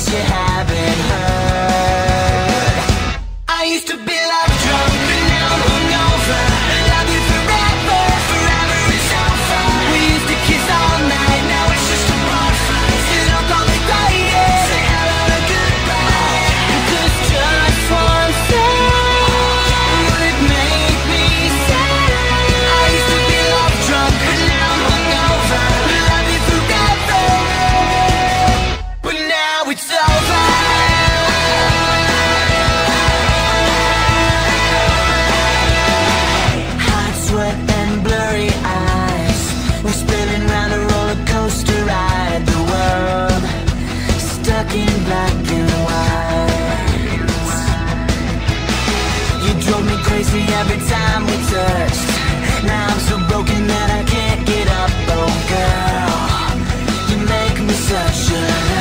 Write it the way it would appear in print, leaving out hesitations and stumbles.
you haven't heard. I used to be love drunk, but now I'm hungover. Love you forever, forever is over. We used to kiss all night, now it's just a bar fight. You don't call me crazy, say hello and goodbye. Cause just one thing would make me sad. I used to be love drunk, but now I'm hungover. Love you forever, but now it's over. Hot sweat and blurry eyes, we're spinning round a roller coaster ride. The world stuck in black and white. You drove me crazy every time we touched. Now I'm so broken that I can't get up. Oh girl, you make me such a